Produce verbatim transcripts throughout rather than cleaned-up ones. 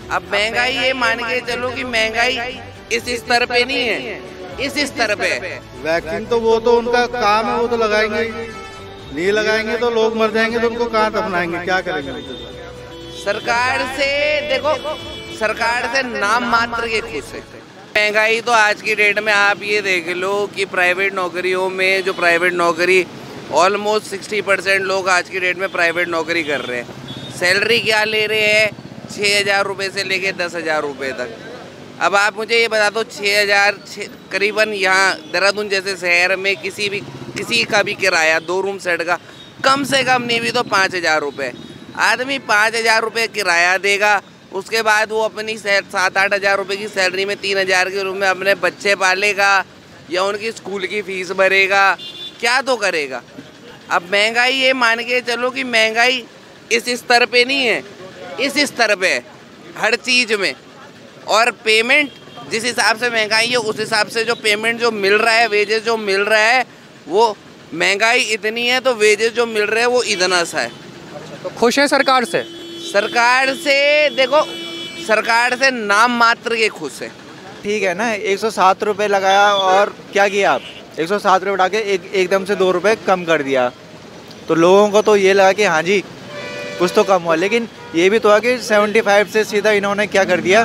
अब महंगाई ये मान के चलो कि महंगाई इस स्तर पे नहीं है, इस स्तर पे। वैक्सीन तो वो तो उनका काम है, वो तो लगाएंगे ही। नहीं लगाएंगे तो लोग मर जाएंगे, तो उनको कहाँ दफनाएंगे, क्या करेंगे? सरकार से देखो, सरकार से नाम मात्र के खुश है। महंगाई तो आज की डेट में आप ये देख लो कि प्राइवेट नौकरियों में जो प्राइवेट नौकरी ऑलमोस्ट सिक्सटी परसेंट लोग आज की डेट में प्राइवेट नौकरी कर रहे हैं। सैलरी क्या ले रहे हैं? छः हज़ार रुपये से लेके दस हज़ार रुपये तक। अब आप मुझे ये बता दो, छः हज़ार करीबन यहाँ देहरादून जैसे शहर में किसी भी किसी का भी किराया दो रूम सेट का कम से कम नहीं भी तो पाँच हज़ार रुपये। आदमी पाँच हज़ार रुपये किराया देगा, उसके बाद वो अपनी सात आठ हज़ार रुपये की सैलरी में तीन हज़ार के रूप में अपने बच्चे पालेगा या उनकी स्कूल की फ़ीस भरेगा, क्या तो करेगा। अब महंगाई ये मान के चलो कि महंगाई इस स्तर पे नहीं है, इस स्तर पे हर चीज़ में। और पेमेंट जिस हिसाब से महंगाई है उस हिसाब से जो पेमेंट जो मिल रहा है, वेजेस जो मिल रहा है, वो महंगाई इतनी है तो वेजेस जो मिल रहे हैं वो इतना सा है। तो खुश है सरकार से? सरकार से देखो, सरकार से नाम मात्र के खुश है। ठीक है ना, एक सौ सात रुपये लगाया और क्या किया आप? एक सौ सात रुपये उठा के एक एकदम से दो रुपये कम कर दिया, तो लोगों को तो ये लगा कि हाँ जी कुछ तो कम हुआ। लेकिन ये भी तो है कि पचहत्तर से सीधा इन्होंने क्या कर दिया,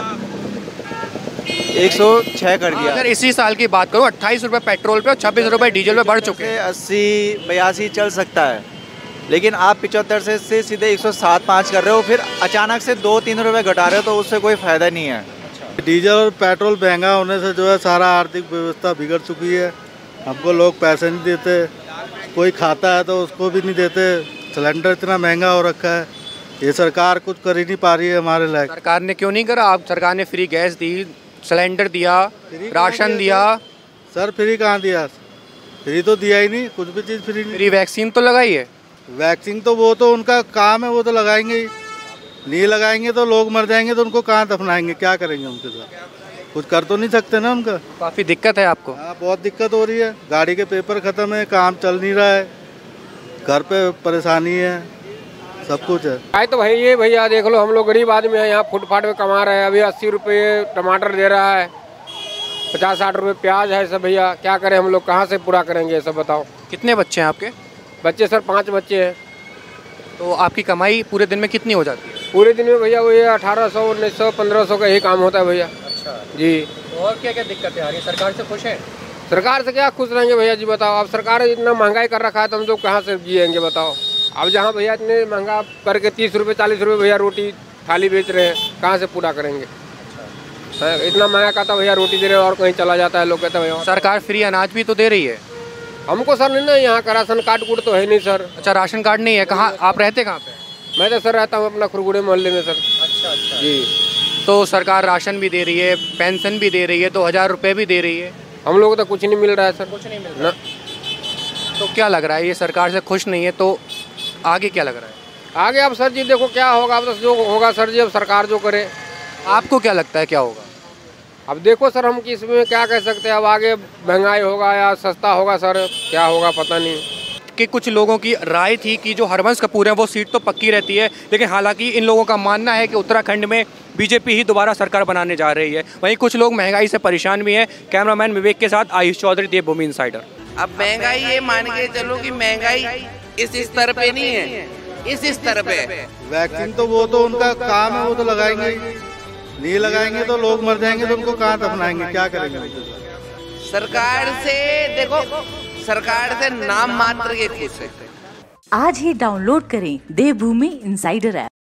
एक सौ छह कर दिया। अगर इसी साल की बात करूँ, अट्ठाईस रुपये पेट्रोल पे और छब्बीस रुपये डीजल पे बढ़ चुके हैं। अस्सी बयासी चल सकता है, लेकिन आप पिचहत्तर से, से सीधे एक सौ सात पाँच कर रहे हो, फिर अचानक से दो तीन रुपये घटा रहे हो, तो उससे कोई फ़ायदा नहीं है। डीजल और पेट्रोल महंगा होने से जो है सारा आर्थिक व्यवस्था बिगड़ चुकी है। हमको लोग पैसे नहीं देते, कोई खाता है तो उसको भी नहीं देते। सिलेंडर इतना महंगा हो रखा है, ये सरकार कुछ कर ही नहीं पा रही है हमारे लायक। सरकार ने क्यों नहीं करा? आप सरकार ने फ्री गैस दी, सिलेंडर दिया, राशन दिया। सर फ्री कहाँ दिया? फ्री तो दिया ही नहीं, कुछ भी चीज़ फ्री नहीं। फ्री वैक्सीन तो लगाई है। वैक्सीन तो वो तो उनका काम है, वो तो लगाएंगे ही। नहीं लगाएंगे तो लोग मर जाएंगे, तो उनको कहाँ दफनाएंगे, क्या करेंगे उनके साथ? कुछ कर तो नहीं सकते ना उनका। काफ़ी दिक्कत है आपको? हाँ, बहुत दिक्कत हो रही है। गाड़ी के पेपर ख़त्म है, काम चल नहीं रहा है, घर पे परेशानी है, सब कुछ है। आए तो भाई ये भैया देख लो, हम लोग गरीब आदमी हैं, यहाँ फुटपाथ में कमा रहे हैं। अभी अस्सी रुपये टमाटर दे रहा है, पचास साठ रुपये प्याज है। सब भैया क्या करें हम लोग, कहाँ से पूरा करेंगे सब बताओ। कितने बच्चे हैं आपके? बच्चे सर पाँच बच्चे हैं। तो आपकी कमाई पूरे दिन में कितनी हो जाती है? पूरे दिन में भैया वही अठारह सौ उन्नीस सौ पंद्रह सौ का ही काम होता है भैया। अच्छा जी। तो और क्या क्या दिक्कतें आ रही है? सरकार से खुश है? सरकार से क्या खुश रहेंगे भैया जी, बताओ। अब सरकार इतना महंगाई कर रखा है तो हम लोग कहाँ से जिएंगे बताओ। अब जहाँ भैया इतने महंगा करके तीस रुपये चालीस रुपये भैया रोटी थाली बेच रहे हैं, कहाँ से पूरा करेंगे? अच्छा। इतना महंगा कहता भैया रोटी दे रहे हैं और कहीं चला जाता है, लोग कहते हैं भैया। सरकार फ्री अनाज भी तो दे रही है। हमको सर नहीं ना, यहाँ का राशन कार्ड कूड तो है नहीं सर। अच्छा, राशन कार्ड नहीं है। कहाँ आप रहते, कहाँ पे? मैं तो सर रहता हूँ अपना खुरगुड़े मोहल्ले में सर। अच्छा अच्छा जी। तो सरकार राशन भी दे रही है, पेंशन भी दे रही है, दो हज़ार रुपये भी दे रही है। हम लोग तो कुछ नहीं मिल रहा है सर। कुछ नहीं मिल रहा तो क्या लग रहा है, ये सरकार से खुश नहीं है तो आगे क्या लग रहा है? आगे अब सर जी देखो क्या होगा, अब तो जो होगा सर जी, अब सरकार जो करे। आपको क्या लगता है क्या होगा? अब देखो सर, हम किसमें क्या कह सकते हैं। अब आगे महंगाई होगा या सस्ता होगा सर, क्या होगा पता नहीं। कि कुछ लोगों की राय थी कि जो हरवंश कपूर हैं वो सीट तो पक्की रहती है, लेकिन हालांकि इन लोगों का मानना है कि उत्तराखंड में बीजेपी ही दोबारा सरकार बनाने जा रही है। वहीं कुछ लोग महंगाई से परेशान भी हैं। कैमरामैन विवेक के साथ आयुष चौधरी, देवभूमि इनसाइडर। अब महंगाई ये मान के चलो कि महंगाई इस स्तर पे नहीं है, इस स्तर पे। वैक्सीन तो वो तो उनका काम है, वो तो लगाएंगे ही। नहीं लगाएंगे तो लोग मर जाएंगे, तो उनको कहाँ दफनाएंगे, क्या करेंगे? सरकार से देखो, सरकार से नाम मात्र के खुश है। आज ही डाउनलोड करें देवभूमि इनसाइडर ऐप।